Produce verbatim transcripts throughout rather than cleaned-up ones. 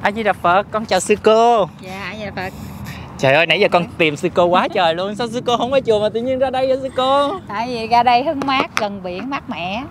A Di Đà Phật, con chào sư cô. Dạ, A Di Đà Phật. Trời ơi, nãy giờ con tìm sư cô quá trời luôn. Sao sư cô không ở chùa mà tự nhiên ra đây vậy sư cô? Tại vì ra đây hứng mát, gần biển mát mẻ.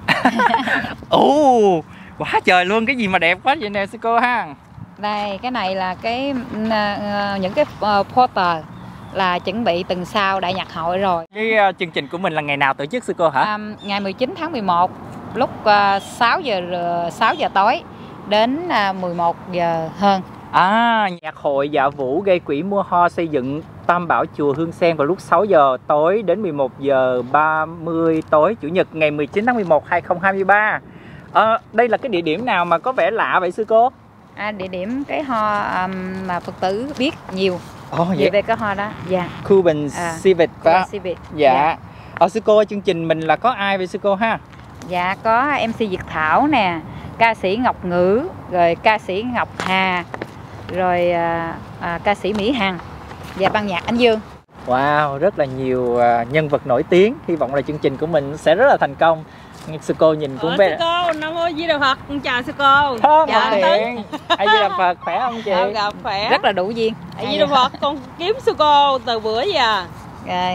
Ồ, quá trời luôn. Cái gì mà đẹp quá vậy nè sư cô ha. Đây, cái này là cái uh, những cái uh, poster là chuẩn bị tuần sau đại nhạc hội rồi. Cái uh, chương trình của mình là ngày nào tổ chức sư cô hả? Um, ngày mười chín tháng mười một lúc uh, sáu giờ tối đến uh, mười một giờ hơn. À, nhạc hội Dạ Vũ gây quỹ mua ho xây dựng Tam Bảo chùa Hương Sen vào lúc sáu giờ tối đến mười một giờ ba mươi tối Chủ nhật ngày mười chín tháng mười một năm hai nghìn không trăm hai mươi ba. À, đây là cái địa điểm nào mà có vẻ lạ vậy sư cô? À, địa điểm cái ho um, mà Phật tử biết nhiều. Ồ, vậy về cái ho đó. Dạ. Khu Bình à, Civic và Civic. Dạ. Dạ. Ở sư cô, chương trình mình là có ai vậy sư cô ha? Dạ, có em xê Việt Thảo nè, ca sĩ Ngọc Ngữ, rồi ca sĩ Ngọc Hà, rồi à, à, ca sĩ Mỹ Hằng và ban nhạc Anh Dương. Wow, rất là nhiều uh, nhân vật nổi tiếng. Hy vọng là chương trình của mình sẽ rất là thành công. Sư cô nhìn cũng bé. Sư cô, Nam Mô Di Đà Phật, con chào sư cô. Thơm dạ, tiện. A Di Đà Phật, khỏe không chị? Dạ, gặp khỏe. Rất là đủ duyên. A Di Đà Phật, con kiếm sư cô từ bữa giờ. Rồi,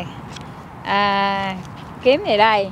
à, kiếm gì đây?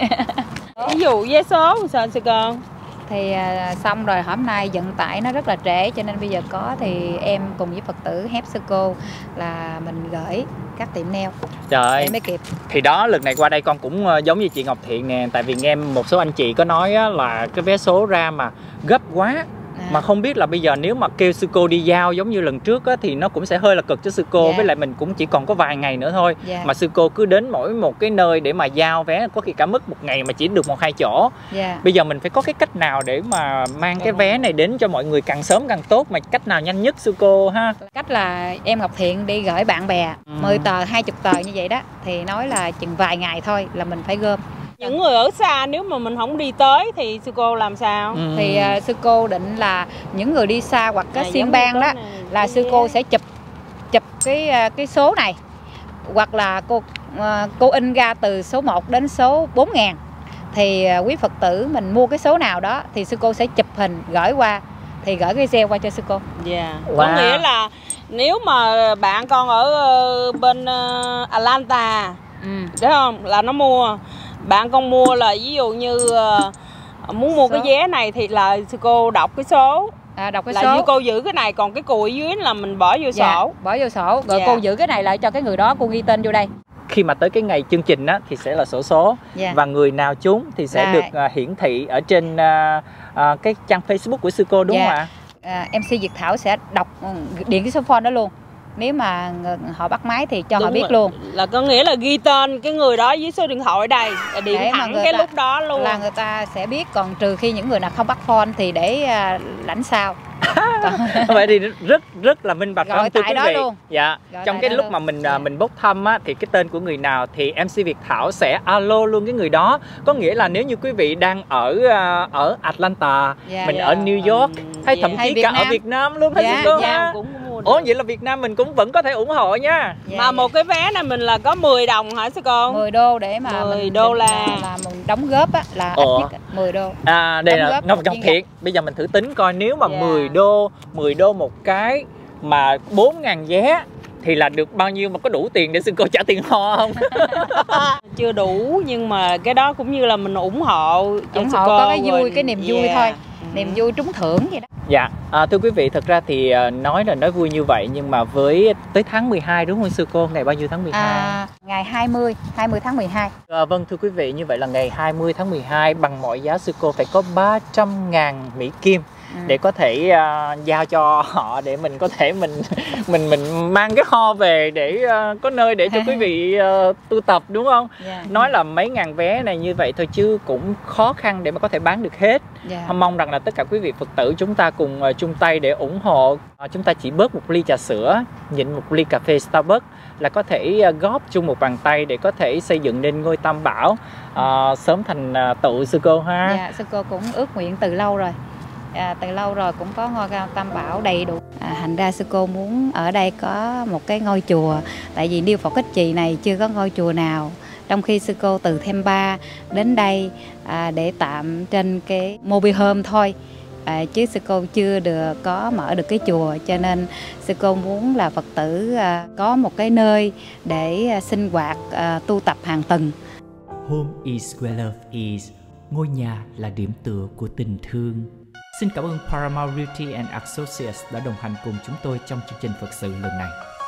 Ví dụ vé số sao sư cô? Thì à, xong rồi hôm nay vận tải nó rất là trễ, cho nên bây giờ có thì em cùng với Phật tử hép sư cô là mình gửi các tiệm nail. Trời ơi, mới kịp. Thì đó, lần này qua đây con cũng giống như chị Ngọc Thiện nè. Tại vì nghe một số anh chị có nói á, là cái vé số ra mà gấp quá. À. Mà không biết là bây giờ nếu mà kêu sư cô đi giao giống như lần trước á, thì nó cũng sẽ hơi là cực cho sư cô. Yeah. Với lại mình cũng chỉ còn có vài ngày nữa thôi. Yeah. Mà sư cô cứ đến mỗi một cái nơi để mà giao vé, có khi cả mất một ngày mà chỉ được một hai chỗ. Yeah. Bây giờ mình phải có cái cách nào để mà mang cái vé này đến cho mọi người càng sớm càng tốt. Mà cách nào nhanh nhất sư cô ha? Cách là em Ngọc Thiện đi gửi bạn bè ừ. mười tờ, hai mươi tờ như vậy đó. Thì nói là chừng vài ngày thôi là mình phải gom. Những người ở xa nếu mà mình không đi tới thì sư cô làm sao? Ừ. Thì uh, sư cô định là những người đi xa hoặc cái sim ban đó này, là sư cô sẽ chụp chụp cái uh, cái số này, hoặc là cô uh, cô in ra từ số một đến số bốn ngàn. Thì uh, quý Phật tử mình mua cái số nào đó thì sư cô sẽ chụp hình gửi qua, thì gửi cái gieo qua cho sư cô. Dạ. Yeah. Wow. Có nghĩa là nếu mà bạn con ở uh, bên uh, Atlanta, ừ. đúng không? Là nó mua. Bạn con mua là ví dụ như uh, muốn mua số. Cái vé này thì là sư cô đọc cái số. À, đọc cái là số. Là cô giữ cái này, còn cái cùi dưới là mình bỏ vô dạ, sổ. Bỏ vô sổ, rồi dạ. cô giữ cái này lại cho cái người đó, cô ghi tên vô đây. Khi mà tới cái ngày chương trình á, thì sẽ là sổ số. Dạ. Và người nào trúng thì sẽ dạ. được uh, hiển thị ở trên uh, uh, cái trang Facebook của sư cô đúng dạ. không ạ? À, em xê Việt Thảo sẽ đọc điện cái số phone đó luôn. Nếu mà họ bắt máy thì cho đúng họ biết rồi. Luôn. Là có nghĩa là ghi tên cái người đó với số điện thoại ở đây, điện để thẳng cái ta, lúc đó luôn. Là người ta sẽ biết, còn trừ khi những người nào không bắt phone thì để uh, lãnh sau. Vậy thì rất rất là minh bạch gọi thưa tại quý đó vị. Luôn. Dạ. Gọi Trong cái lúc luôn. mà mình dạ. mình bốc thăm á, thì cái tên của người nào thì em xê Việt Thảo sẽ alo luôn cái người đó. Có nghĩa là nếu như quý vị đang ở ở Atlanta, dạ, mình dạ. ở New York hay dạ. thậm chí cả ở Việt Nam luôn hết dạ, cô dạ. ha. Ủa vậy là Việt Nam mình cũng vẫn có thể ủng hộ nha. Dạ, mà dạ. một cái vé này mình là có mười đồng hả sư cô? mười đô để mà mười đô la là, là mình đóng góp á, là ít nhất mười đô. À đây đóng là Ngọc Ngọc Thiện. Bây giờ mình thử tính coi, nếu mà yeah. mười đô, mười đô một cái mà bốn ngàn vé thì là được bao nhiêu, mà có đủ tiền để sư cô trả tiền ho không? Chưa đủ, nhưng mà cái đó cũng như là mình ủng hộ cho ủng sư hộ cô có cái vui, rồi. Cái niềm vui yeah. thôi. Niềm vui trúng thưởng vậy đó. Dạ, à, thưa quý vị, thật ra thì nói là nói vui như vậy, nhưng mà với tới tháng mười hai đúng không sư cô? Ngày bao nhiêu tháng mười hai? À, ngày hai mươi, hai mươi tháng mười hai. À, vâng thưa quý vị, như vậy là ngày hai mươi tháng mười hai bằng mọi giá sư cô phải có ba trăm ngàn Mỹ Kim. Ừ. Để có thể uh, giao cho họ, để mình có thể mình mình mình mang cái ho về để uh, có nơi để cho quý vị uh, tu tập đúng không? Yeah. Nói là mấy ngàn vé này như vậy thôi chứ cũng khó khăn để mà có thể bán được hết. Yeah. Mong rằng là tất cả quý vị Phật tử chúng ta cùng uh, chung tay để ủng hộ. Uh, chúng ta chỉ bớt một ly trà sữa, nhịn một ly cà phê Starbucks là có thể uh, góp chung một bàn tay để có thể xây dựng nên ngôi Tam Bảo uh, sớm thành uh, tụ sư cô ha. Dạ, sư cô cũng ước nguyện từ lâu rồi. À, từ lâu rồi cũng có ngôi Tam Bảo đầy đủ. À, thành ra sư cô muốn ở đây có một cái ngôi chùa, tại vì Niêu Phật Ích Trì này chưa có ngôi chùa nào. Trong khi sư cô từ Themba đến đây à, để tạm trên cái mobile home thôi, À, chứ sư cô chưa được có mở được cái chùa, cho nên sư cô muốn là Phật tử à, có một cái nơi để à, sinh hoạt à, tu tập hàng tuần. Home is where love is. Ngôi nhà là điểm tựa của tình thương. Xin cảm ơn Paramount Realty and Associates đã đồng hành cùng chúng tôi trong chương trình Phật sự lần này.